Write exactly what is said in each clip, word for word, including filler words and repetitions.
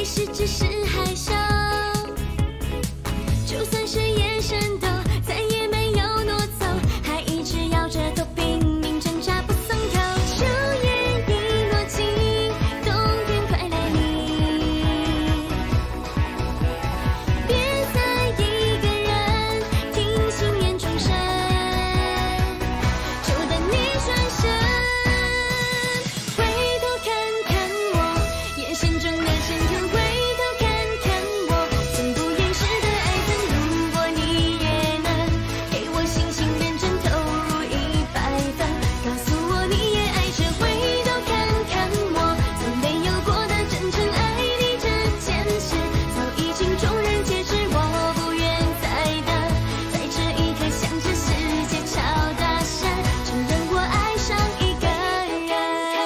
实只是害羞，就算是眼神都再也没有挪走，还一直摇着头拼命挣扎不松口。秋叶一落尽，冬天快来临，别再一个人听信眼中声，就等你转身，回头看看我眼神中的深刻，回头看看我从不掩饰的爱憎。如果你也能给我信心认真投入一百分，告诉我你也爱着，回头看看我从没有过的真诚，爱你这件事早已经众人皆知，我不愿再等，在这一刻向着世界敲大声，承认我爱上一个人。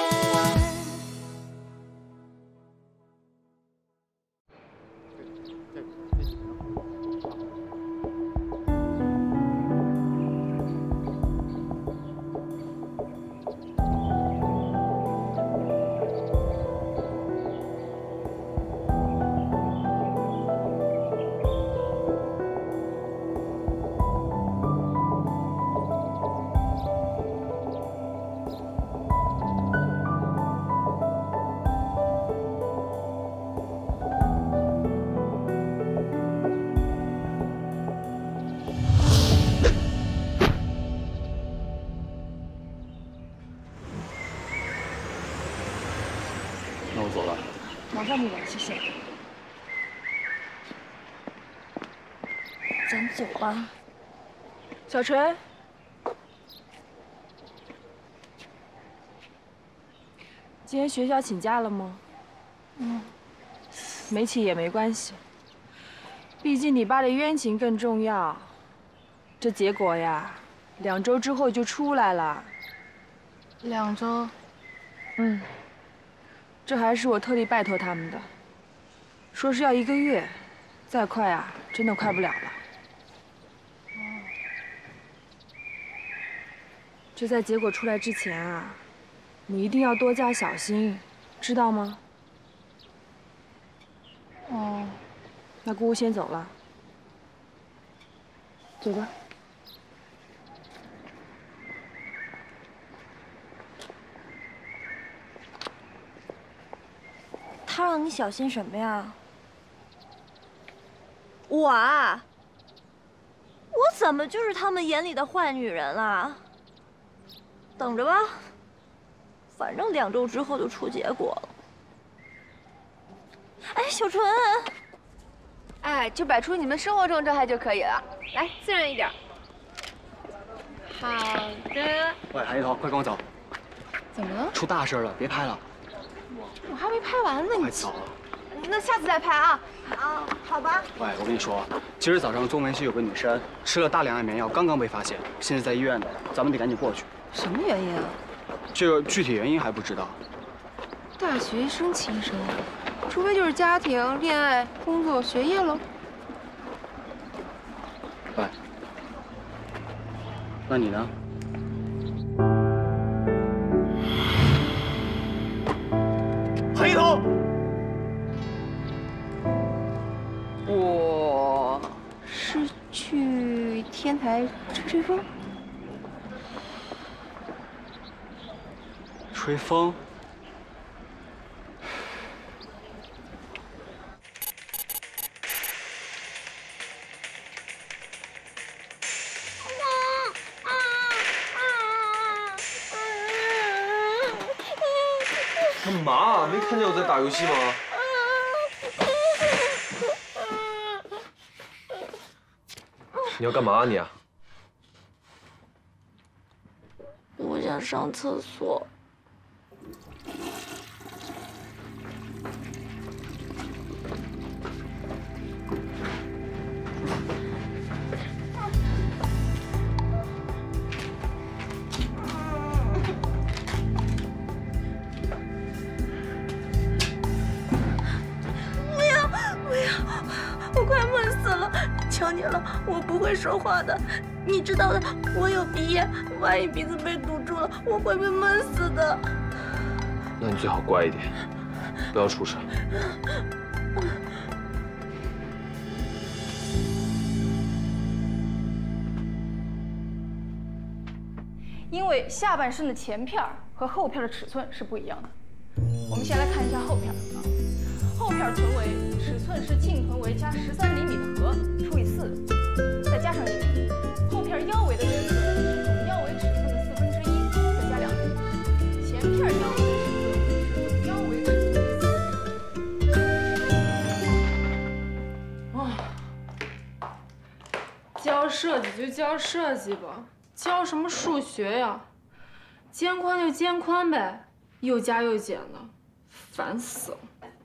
那我走了。 麻烦你了，谢谢。咱走吧。小锤，今天学校请假了吗？嗯，没请也没关系，毕竟你爸的冤情更重要。这结果呀，两周之后就出来了。 两周。 嗯。这还是我特地拜托他们的，说是要一个月，再快啊，真的快不了了。这在结果出来之前啊，你一定要多加小心，知道吗？哦，那姑姑先走了，走吧。 他让你小心什么呀？我啊，我怎么就是他们眼里的坏女人了？等着吧，反正两周之后就出结果了。哎，小纯， 哎，就摆出你们生活中状态就可以了，来，自然一点。好的。 喂，韩一彤，快跟我走。 怎么了？ 出大事了，别拍了。 我还没拍完呢，你快走。 那下次再拍啊。啊，好吧。 喂，我跟你说，今儿早上中文系有个女生吃了大量安眠药，刚刚被发现，现在在医院呢，咱们得赶紧过去。 什么原因啊？ 这个具体原因还不知道。 大学生轻生，除非就是家庭、恋爱、工作、学业喽。 喂，那你呢？韩一彤， 我是去天台吹吹风。 吹风？ 干嘛？没看见我在打游戏吗？你要干嘛啊你啊？ 我想上厕所。我快闷死了！求你了，我不会说话的，你知道的，我有鼻炎，万一鼻子被堵住了，我会被闷死的。 那你最好乖一点，不要出声。 因为下半身的前片和后片的尺寸是不一样的。我们先来看一下后片啊，后片臀围尺寸是净臀围加十三厘米的和除以四，再加上一厘米。后片腰围的尺寸是总腰围尺寸的四分之一，再加两厘米。前片腰围的尺寸是总腰围尺寸的四分之一。 哦，教设计就教设计吧。 教什么数学呀？肩宽就肩宽呗，又加又减的，烦死了。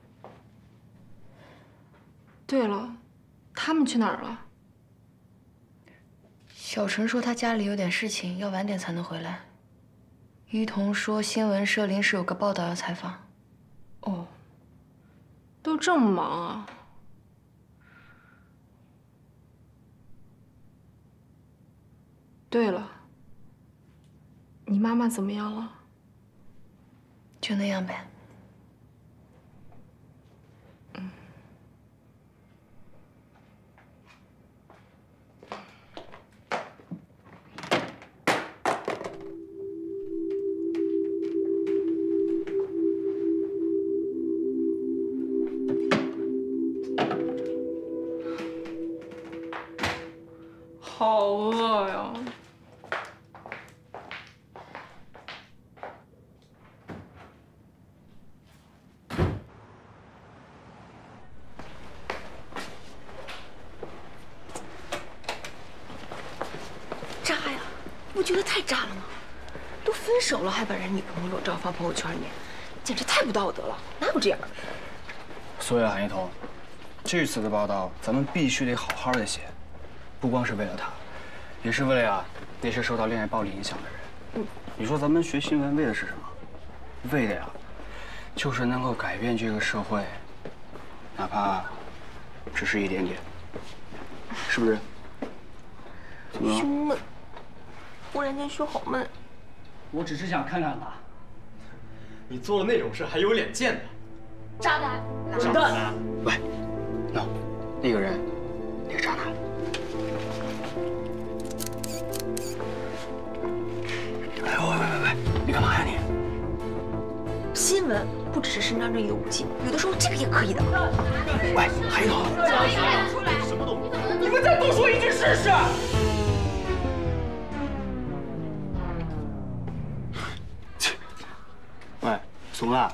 对了，他们去哪儿了？ 小陈说他家里有点事情，要晚点才能回来。于彤说新闻社临时有个报道要采访。 哦，都这么忙啊？ 对了，你妈妈怎么样了？ 就那样呗。 嗯。好饿呀！ 渣呀！不觉得太渣了吗？都分手了还把人女朋友裸照发朋友圈里面，简直太不道德了！哪有这样的？ 所以啊，韩一彤，这次的报道咱们必须得好好的写，不光是为了他，也是为了呀那些受到恋爱暴力影响的人。嗯，你说咱们学新闻为的是什么？为的呀，就是能够改变这个社会，哪怕只是一点点，是不是？怎么了？ 胸闷，忽然间胸好闷。 我只是想看看他。 你做了那种事还有脸见的？ 渣男！ 滚蛋！喂，喏，那个人，那个渣男。哎，喂喂喂喂，你干嘛呀你？ 新闻不只是伸张正义的武器，有的时候这个也可以的。 喂，韩一彤， 什么都，你们再多说一句试试。 喂，怂了。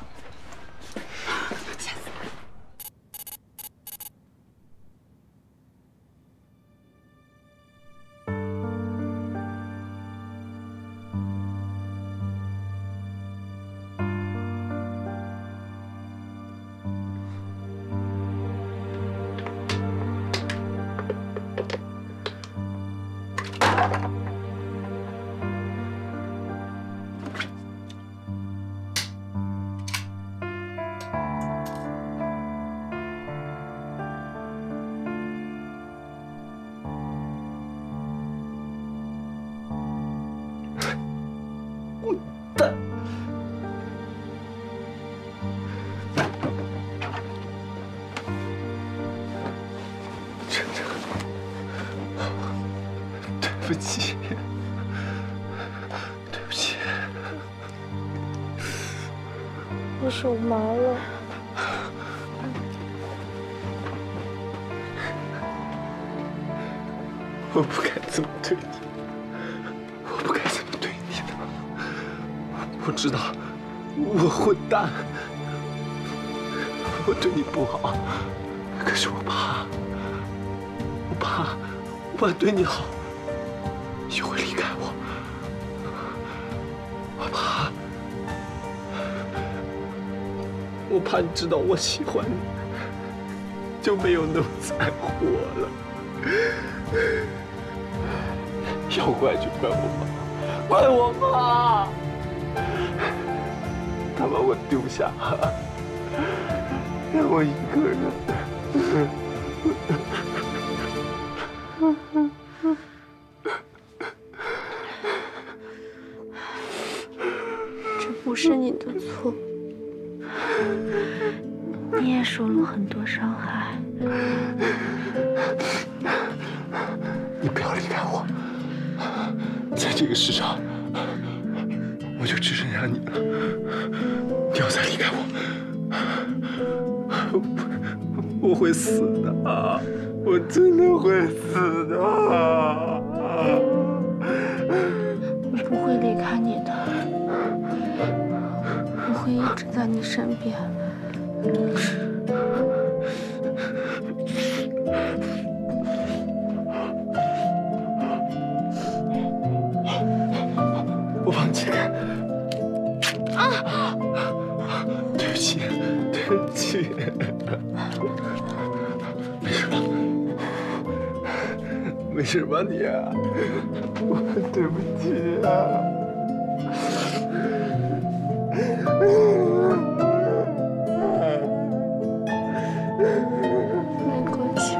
对不起，对不起， 我手麻了。 我不该这么对你，我不该这么对你的。我知道我混蛋，我对你不好，可是我怕，我怕，我怕对你好，你就会离开我。我怕，我怕你知道我喜欢你，就没有那么在乎我了。要怪就怪我妈，怪我妈，她把我丢下，让我一个人。 这不是你的错， 你也受了很多伤害。 你不要离开我，在这个世上，我就只剩下你了。你要再离开我，我我会死的，我真的会死的。 我不会离开你的，我会一直在你身边。 我帮你解开。啊！对不起，对不起，没事吧？没事吧你？我对不起啊。 没关系，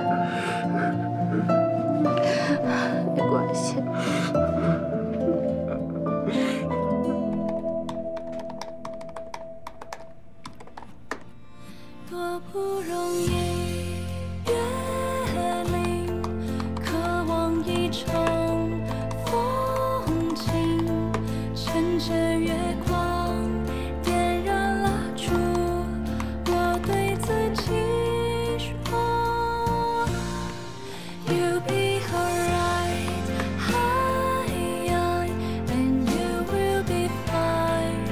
没关系。 多不容易约定，渴望一场风景，趁着月光点燃蜡烛，我对自己说 You'll be alright, and you will be fine.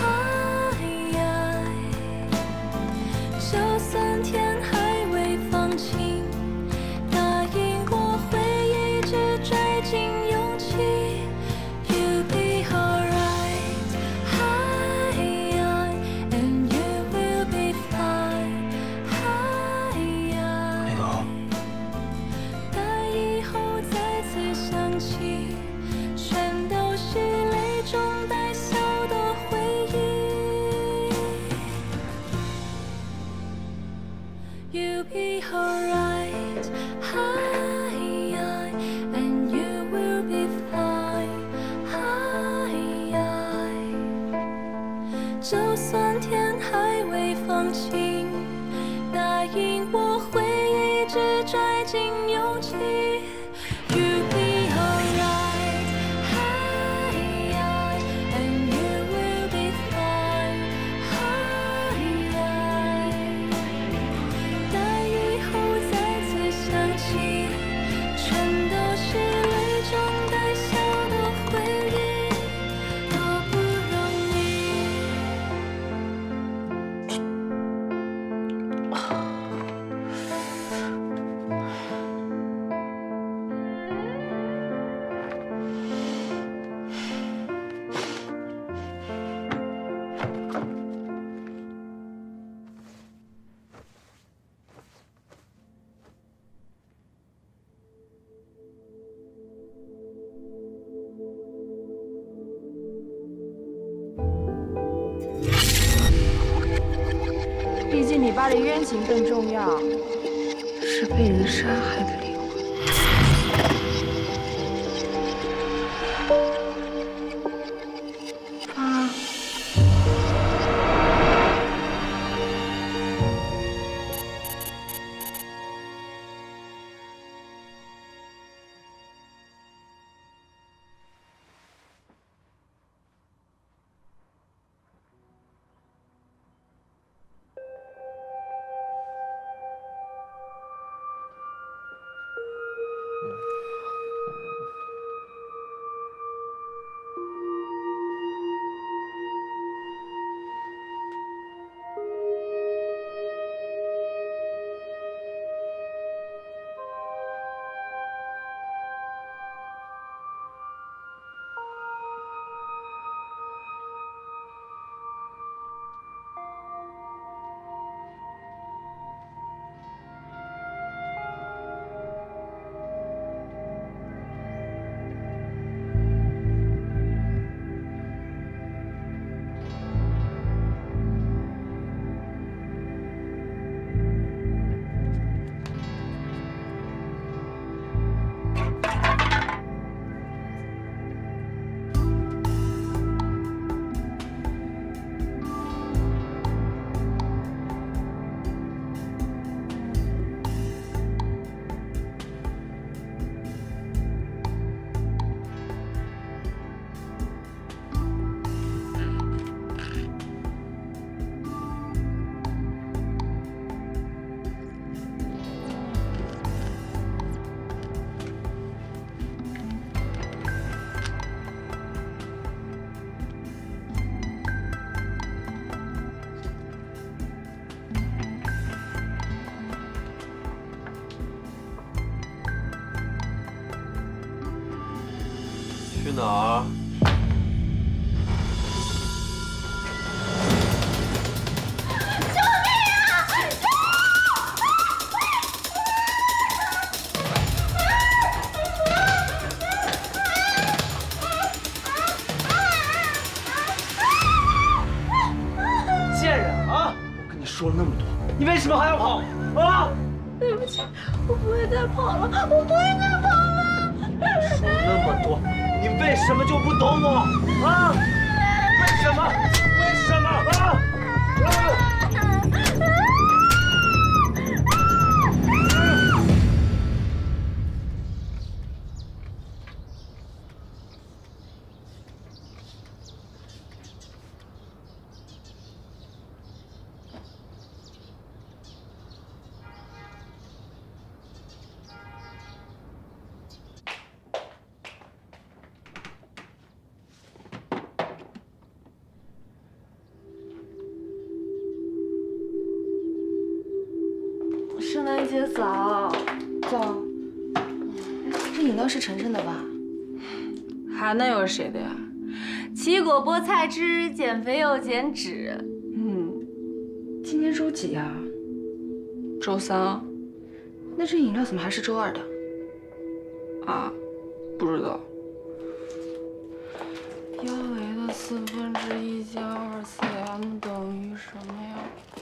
就算天还未放晴，答应我会一直拽紧勇气。You'll be alright, and you will be fine. 黑头， 待以后再次想起，全都是泪中带笑的回忆。You'll be alright, and you will be fine. 就算天还未放晴，答应我会一直拽紧勇气。You'll be alright, and you will be fine. 待以后再次想起，全都是泪中带笑的回忆，多不容易。 毕竟你爸的冤情更重要。 是被人杀害的灵魂。爸。 去哪儿？ 贱人啊！我跟你说了那么多，你为什么还要跑啊？ 对不起，我不会再跑了，我不会再跑了。 说了那么多，你为什么就不懂我啊？为什么？为什么啊？啊！ 圣诞节早，早。 这饮料是晨晨的吧？ 还能有谁的呀？ 奇果菠菜汁，减肥又减脂。 嗯，今天周几呀？周三。 那这饮料怎么还是周二的？ 啊，不知道。腰围的四分之一加二次 m 等于什么呀？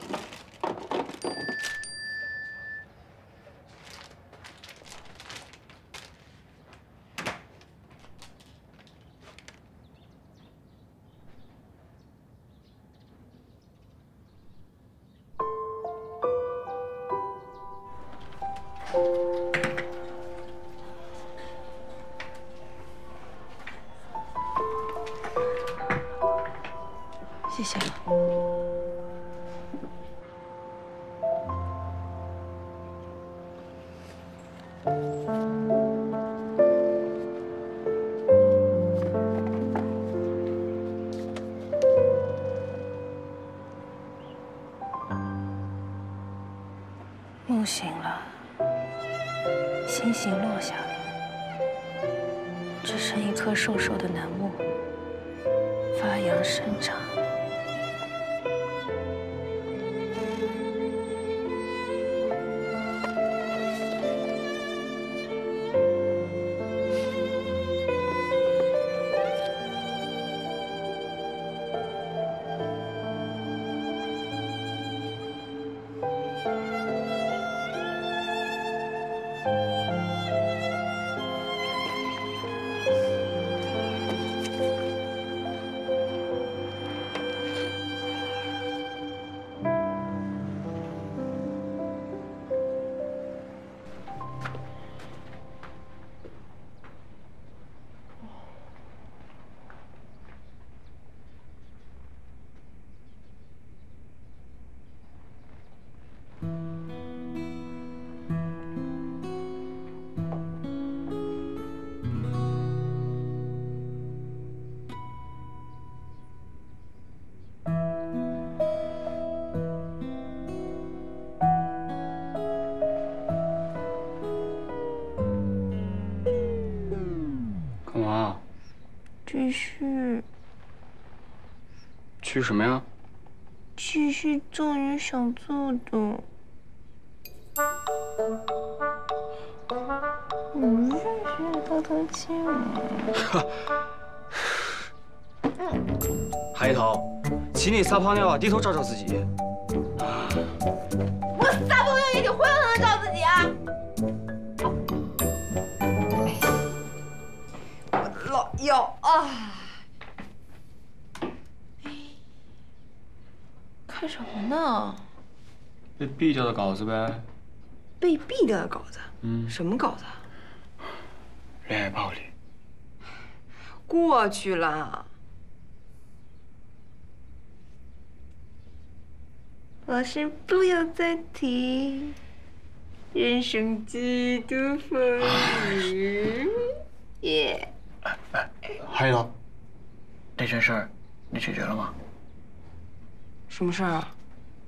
谢谢了。梦醒了，星星落下了，只剩一棵瘦瘦的楠木，发芽生长。 干嘛？ 继续， 去什么呀？ 继续做你想做的。我们认识偷偷亲我。 海头，请你撒泡尿啊，低头照照自己。 我撒泡尿也得回头才能照自己啊！ 老腰啊！看什么呢？ 被毙掉的稿子呗。 被毙掉的稿子？ 嗯。 什么稿子？ 恋爱暴力。 过去了。 老师不要再提人生几度风雨。耶！ 哎哎，海头，那件事儿你解决了吗？ 什么事儿啊？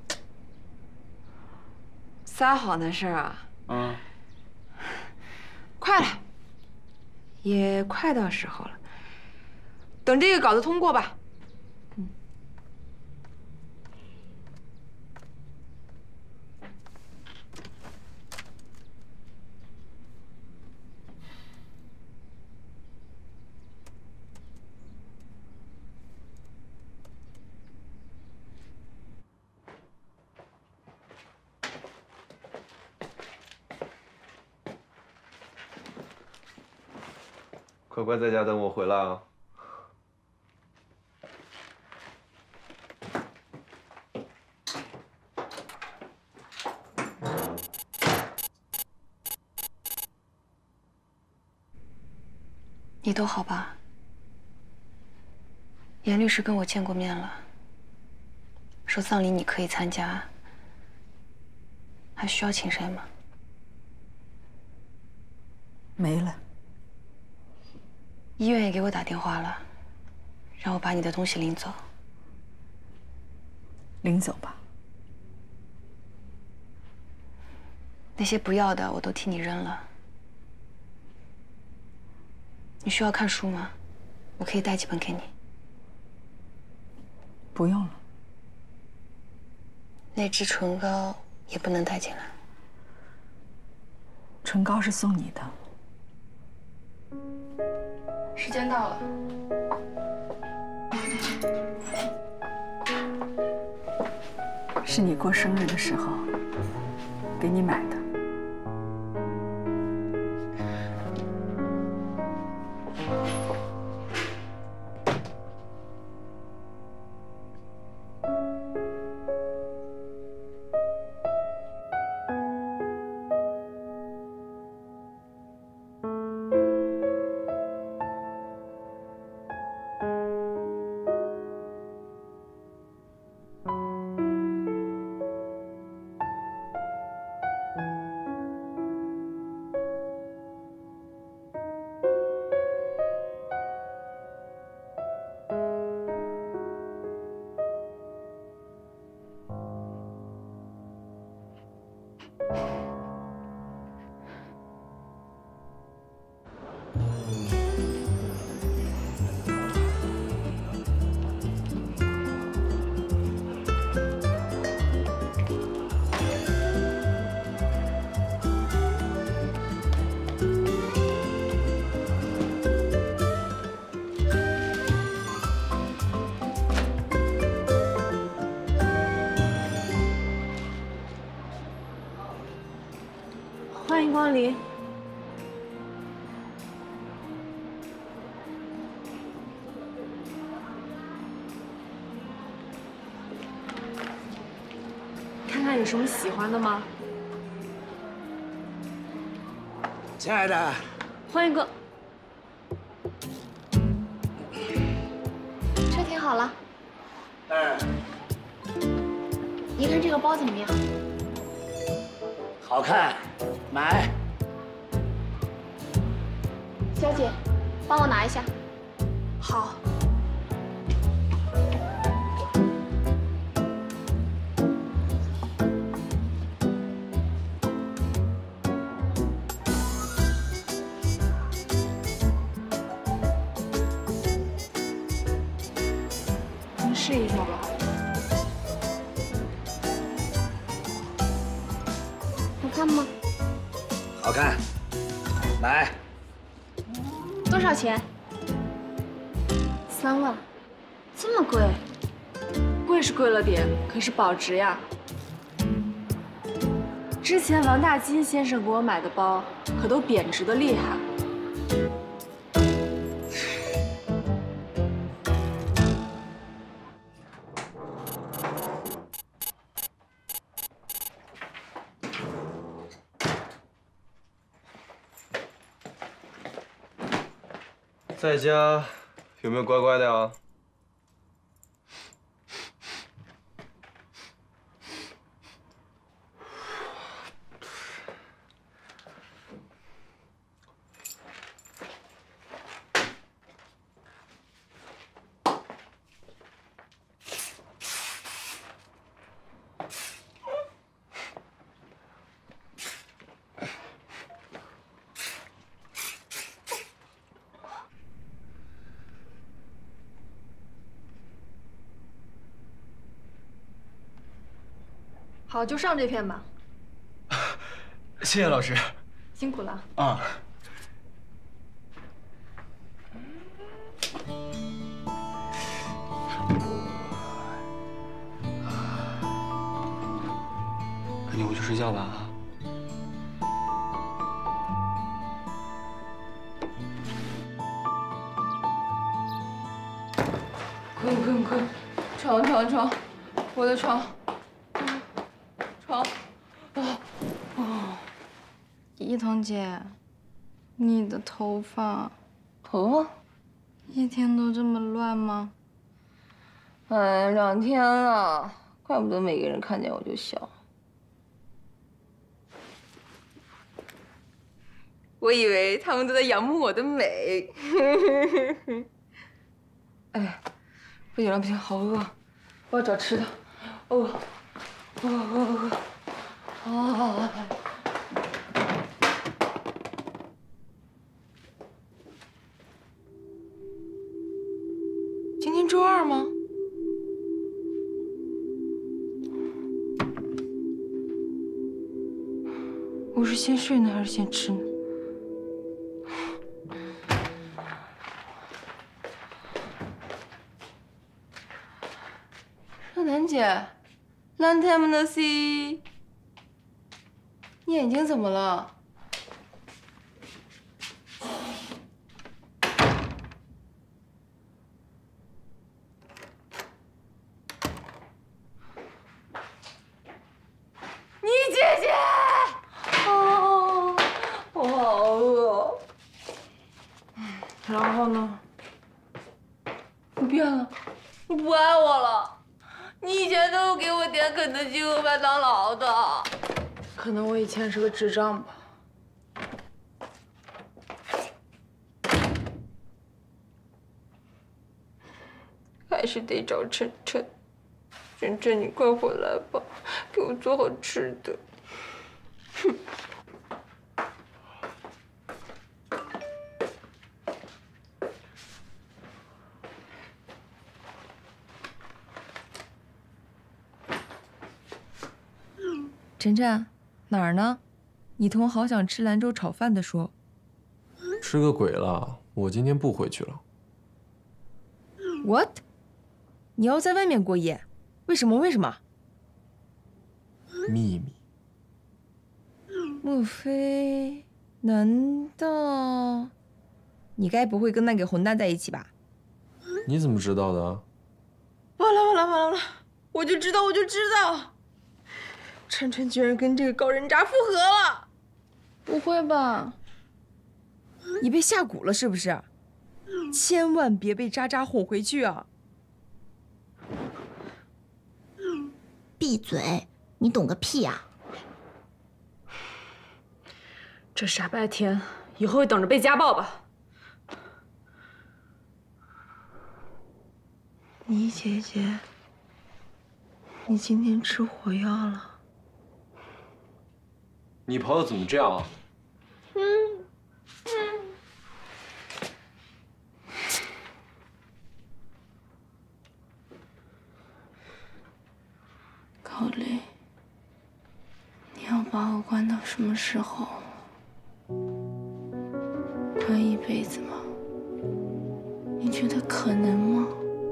撒谎的事儿啊？ 嗯。 快了，也快到时候了。 等这个稿子通过吧。 嗯。 乖乖在家等我回来啊。 你都好吧？严律师跟我见过面了，说葬礼你可以参加，还需要请谁吗？ 没了。 医院也给我打电话了，让我把你的东西领走。 领走吧。 那些不要的我都替你扔了。 你需要看书吗？我可以带几本给你。 不用了。 那支唇膏也不能带进来。 唇膏是送你的。 时间到了。 是你过生日的时候给你买的。 欢迎光临。看看有什么喜欢的吗？ 亲爱的， 欢迎哥。 车停好了。 嗯， 你看这个包怎么样？ 好看，买。 小姐，帮我拿一下。好。 您试一下吧。 好看吗？ 好看，买。 多少钱？ 三万， 这么贵？ 贵是贵了点，可是保值呀。之前王大金先生给我买的包，可都贬值的厉害。 在家有没有乖乖的呀？ 好，就上这片吧。 谢谢老师。 辛苦了。 啊。赶紧回去睡觉吧啊。 快快快，床床床，我的床，床，哦哦，一彤姐，你的头发，头发，一天都这么乱吗？ 哎，两天了，怪不得每个人看见我就笑。我以为他们都在仰慕我的美。哎。 不行了，不行，好饿，我要找吃的。哦，饿饿饿啊！今天周二吗？我是先睡呢，还是先吃呢？ 楠姐 ，long time no see， 你眼睛怎么了？你姐姐，哦，我好饿。 然后呢？ 你变了，你不爱我了。 你以前都给我点肯德基和麦当劳的， 可能我以前是个智障吧。 还是得找晨晨。晨晨，你快回来吧，给我做好吃的。哼。 晨晨，哪儿呢？一彤好想吃兰州炒饭的说。 吃个鬼了！我今天不回去了。 What？ 你要在外面过夜？为什么？为什么？ 秘密。 莫非？难道？你该不会跟那个混蛋在一起吧？ 你怎么知道的？ 完了完了完了完了！我就知道，我就知道。 晨晨居然跟这个高人渣复合了！ 不会吧？ 你被下蛊了是不是？千万别被渣渣哄回去啊！ 闭嘴！你懂个屁呀！ 这傻白甜，以后会等着被家暴吧？ 你姐姐，你今天吃火药了？ 你朋友怎么这样啊？ 嗯嗯。 高丽，你要把我关到什么时候？关一辈子吗？你觉得可能吗？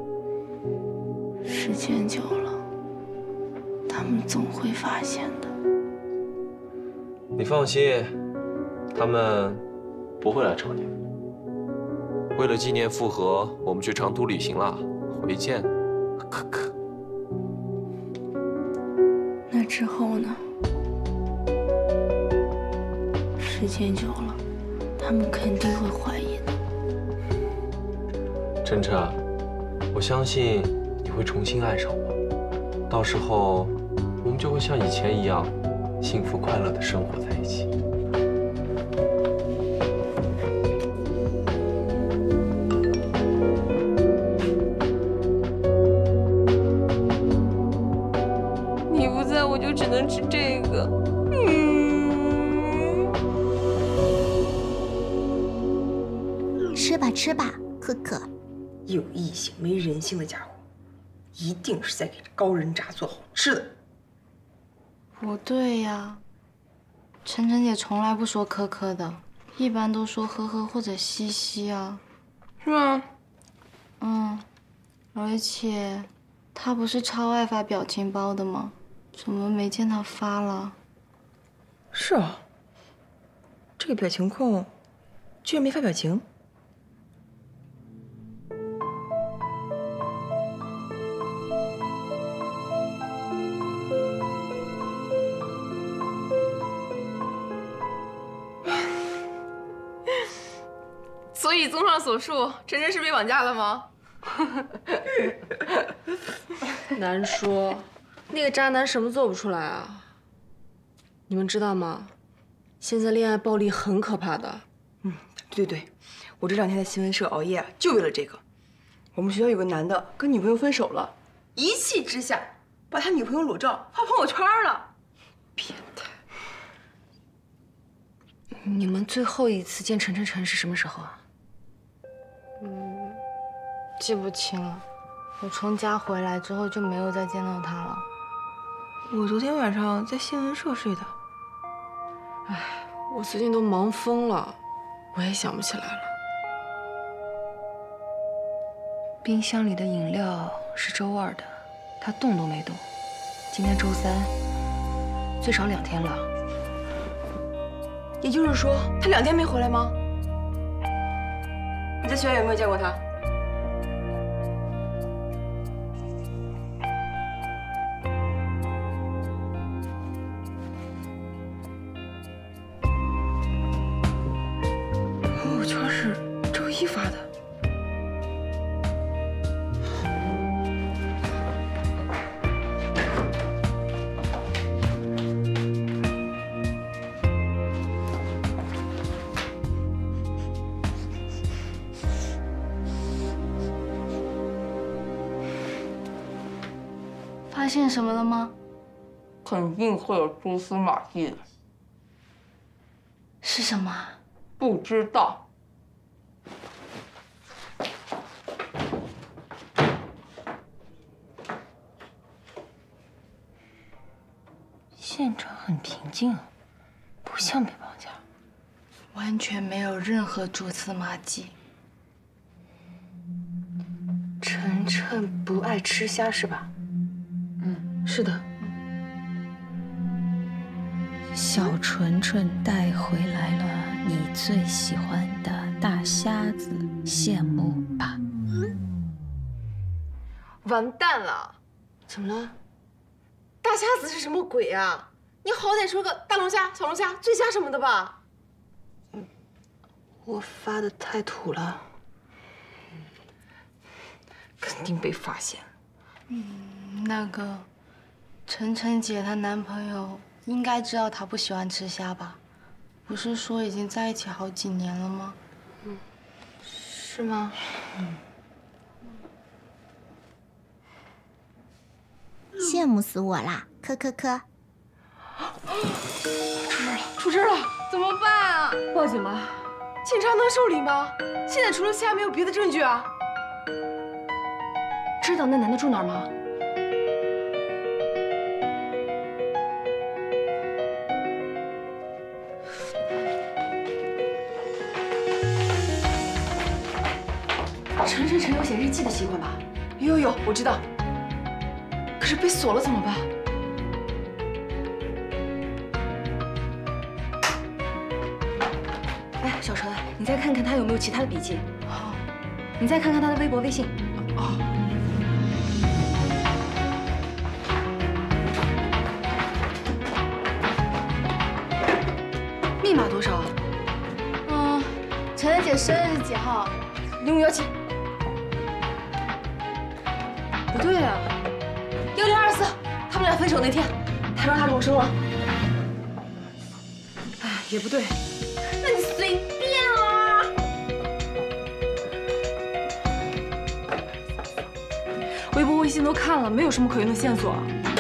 时间久了，他们总会发现的。 你放心，他们不会来找你。为了纪念复合，我们去长途旅行了，回见，可可。 那之后呢？时间久了，他们肯定会怀疑的。 晨晨，我相信你会重新爱上我，到时候我们就会像以前一样。 幸福快乐的生活在一起。 你不在，我就只能吃这个。 嗯。吃吧吃吧，可可。 有异性没人性的家伙，一定是在给这高人渣做好吃的。 不对呀，晨晨姐从来不说科科的，一般都说呵呵或者嘻嘻啊。 是吗？ 嗯，而且她不是超爱发表情包的吗？怎么没见她发了？ 是啊，这个表情控居然没发表情。所以综上所述，晨晨是被绑架了吗？ 难说，那个渣男什么做不出来啊？你们知道吗？现在恋爱暴力很可怕的。 嗯，对对对，我这两天在新闻社熬夜，就为了这个。我们学校有个男的跟女朋友分手了，一气之下把他女朋友裸照发朋友圈了，变态。 你们最后一次见陈晨晨是什么时候啊？ 嗯，记不清了。我从家回来之后就没有再见到他了。 我昨天晚上在新闻社睡的。 唉，我最近都忙疯了，我也想不起来了。 冰箱里的饮料是周二的，他动都没动。今天周三，最少两天了。 也就是说，他两天没回来吗？你在学校有没有见过他？朋友圈是周一发的。 发现什么了吗？ 肯定会有蛛丝马迹的。 是什么？ 不知道。 现场很平静，不像被绑架，完全没有任何蛛丝马迹。晨晨不爱吃虾是吧？ 是的。 小纯纯带回来了你最喜欢的大虾子，羡慕吧？ 完蛋了！ 怎么了？ 大虾子是什么鬼啊？你好歹说个大龙虾、小龙虾、醉虾什么的吧。 我发的太土了， 肯定被发现。 嗯，那个。晨晨姐她男朋友应该知道她不喜欢吃虾吧？不是说已经在一起好几年了吗？ 嗯，是吗？ 嗯。 羡慕死我啦！科科科。 出事了！出事了！怎么办啊？ 报警吧。 警察能受理吗？现在除了虾没有别的证据啊。 知道那男的住哪儿吗？晨晨晨有写日记的习惯吧？ 有有有，我知道。可是被锁了怎么办？ 哎，小陈，你再看看他有没有其他的笔记。好，你再看看他的微博、微信。哦。密码多少？ 嗯，晨晨姐生日是几号？ 零五幺七。不对啊， 幺零二四，他们俩分手那天，他说他重生了。 哎，也不对。 那你随便啦。 微博、微信都看了，没有什么可用的线索。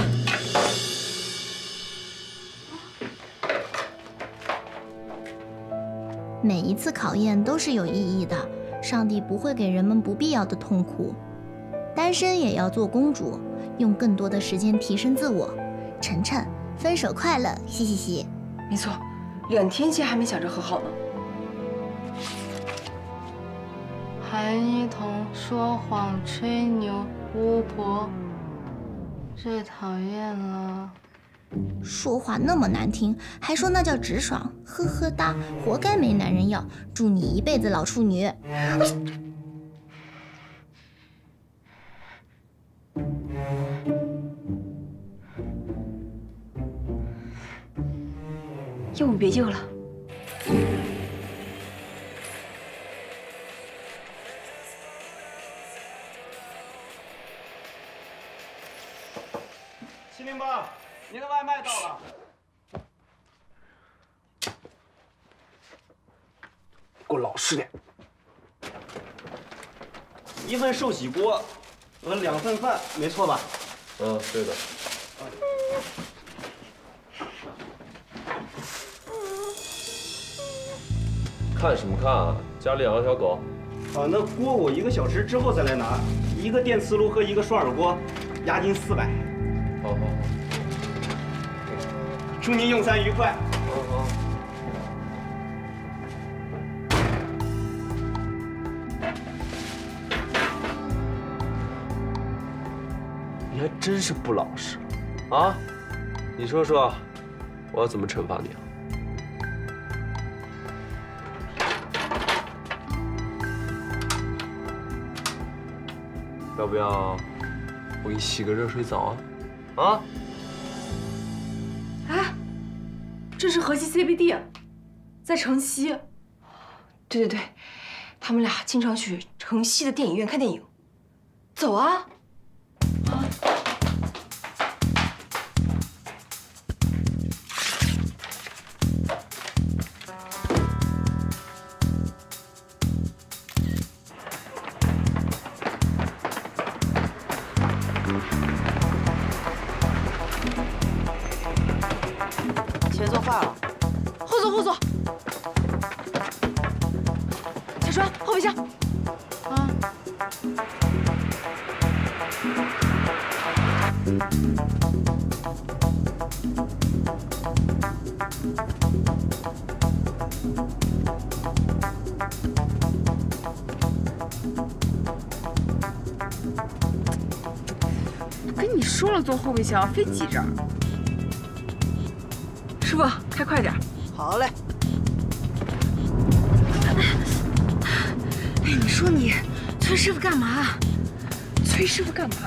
每一次考验都是有意义的，上帝不会给人们不必要的痛苦。单身也要做公主，用更多的时间提升自我。晨晨，分分手快乐，嘻嘻嘻。 没错，两天前还没想着和好呢。 韩一彤说谎、吹牛、巫婆，最讨厌了。 说话那么难听，还说那叫直爽，呵呵哒，活该没男人要。祝你一辈子老处女。 要不别救了。 七零八，您的外卖到了。 给我老实点。 一份寿喜锅和两份饭，没错吧？ 嗯，对的。看什么看啊？家里养了条狗。 啊，那锅我一个小时之后再来拿，一个电磁炉和一个双耳锅，押金四百。 好好好。 祝您用餐愉快。 好好。你还真是不老实啊！你说说，我要怎么惩罚你啊？要不要我给你洗个热水澡啊？啊？ 哎，这是河西 C B D， 在城西。对对对，他们俩经常去城西的电影院看电影。走啊！啊。 前做饭了， 后座后座。小川，后备箱。啊。跟你说了坐后备箱，非挤这儿。师傅，开快点。 好嘞。 哎，你说你崔师傅干嘛？崔师傅干嘛？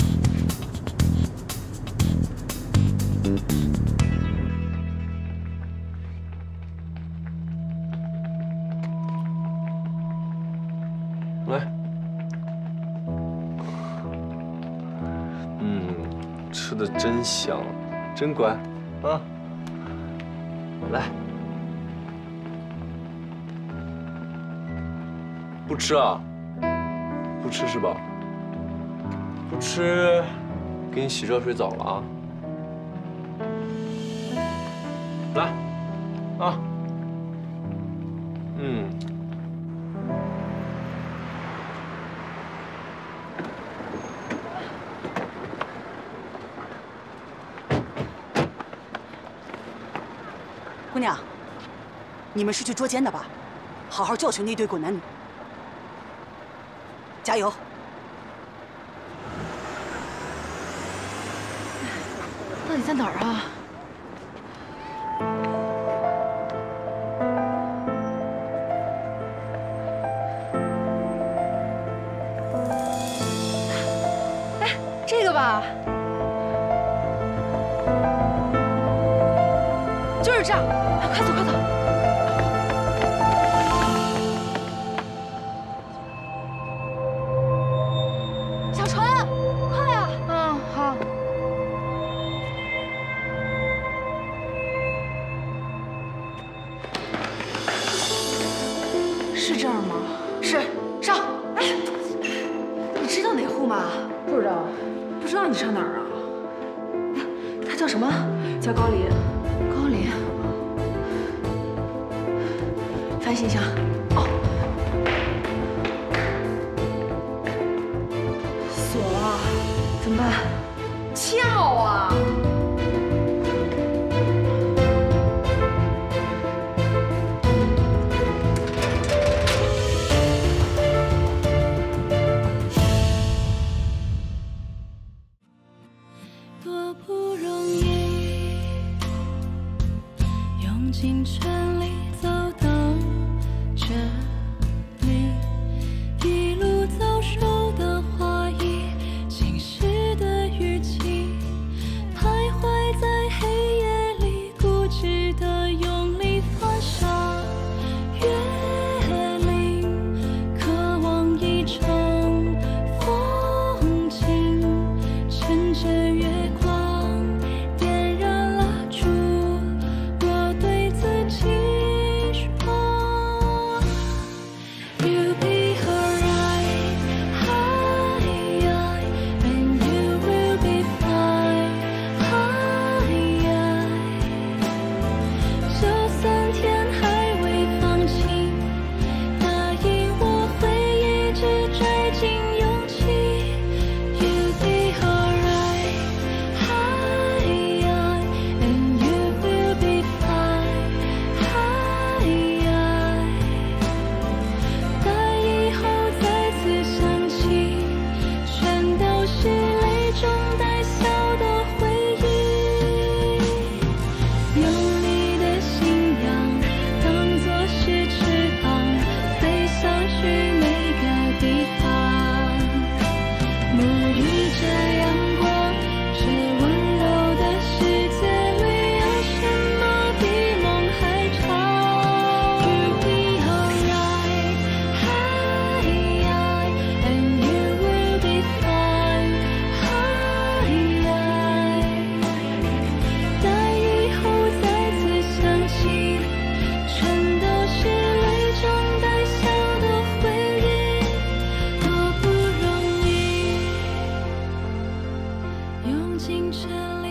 来。嗯，吃的真香，真乖啊。来，不吃啊？不吃是吧？不吃，给你洗热水澡了啊！来，啊，嗯。 姑娘，你们是去捉奸的吧？好好教训那对狗男女，加油！ 到底在哪儿啊？哎，这个吧。就是这儿，快走快走！小纯，快呀！嗯，好。是这儿吗？是，上！哎，你知道哪户吗？不知道。不知道你上哪儿啊？他叫什么？叫高林。高林，翻信箱。哦，锁了，怎么办？撬啊！ 尽全力走到这里，一路遭受的怀疑，侵蚀的语气，徘徊在黑夜里，固执的用力发傻月龄，渴望一场风景，趁着月光点燃蜡烛，我对自己说 You be alright, and you will be fine,就算天还未放晴，答应我会一直拽紧勇气。You be alright, and you will be fine, 但以后再次想起，全都是泪中带笑的回忆。用你的信仰当作是翅膀，飞上去每个地方，沐浴着阳光，这温柔的世界里有什么比梦还长 You be alright, and you will be fine, 但以后再次想起，全都是泪中带笑的回忆。多不容易，用尽全力。